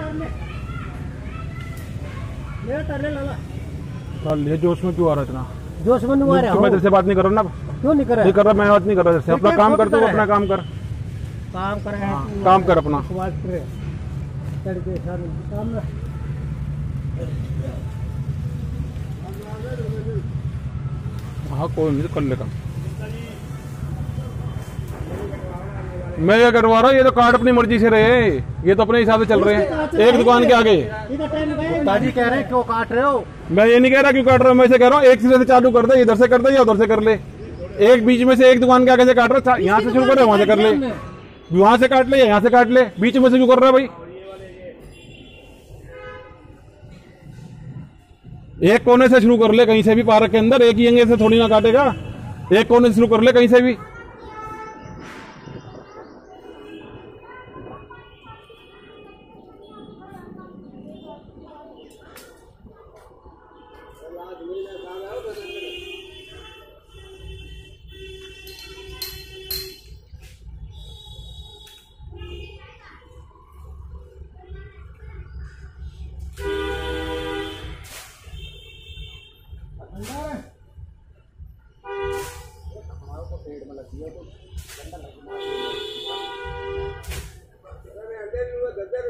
ये जोश में क्यों आ रहा इतना? जोश में नहीं आ रहा। मैं तेरे से बात नहीं कर रहा ना। क्यों नहीं कर रहा? नहीं कर रहा, मैं बात नहीं कर रहा तेरे से। अपना काम कर, तू अपना काम कर। काम कर रहा है, काम कर अपना। हाँ कोई नहीं, कर लेगा। मैं ये करवा रहा हूँ, ये तो कार्ड अपनी मर्जी से रहे, ये तो अपने हिसाब से चल रहे हैं एक दुकान के आगे। ताजी कह रहे हैं क्यों काट रहे हो? मैं ये नहीं कह रहा क्यों काट रहा हूँ, मैं इसे कह रहा हूँ एक सिरे से चालू कर दे, इधर से कर दे या उधर से कर ले। एक बीच में से एक दुकान के आगे से काट रहा है, यहाँ से शुरू कर रहे वहां से कर ले, वहां से काट ले या यहाँ से काट ले, बीच में से क्यों कर रहा है भाई? एक कोने से शुरू कर ले कहीं से भी, पार्क के अंदर एक ही एंगल से थोड़ी ना काटेगा, एक कोने से शुरू कर ले कहीं से भी। पेड़ में लगी है तो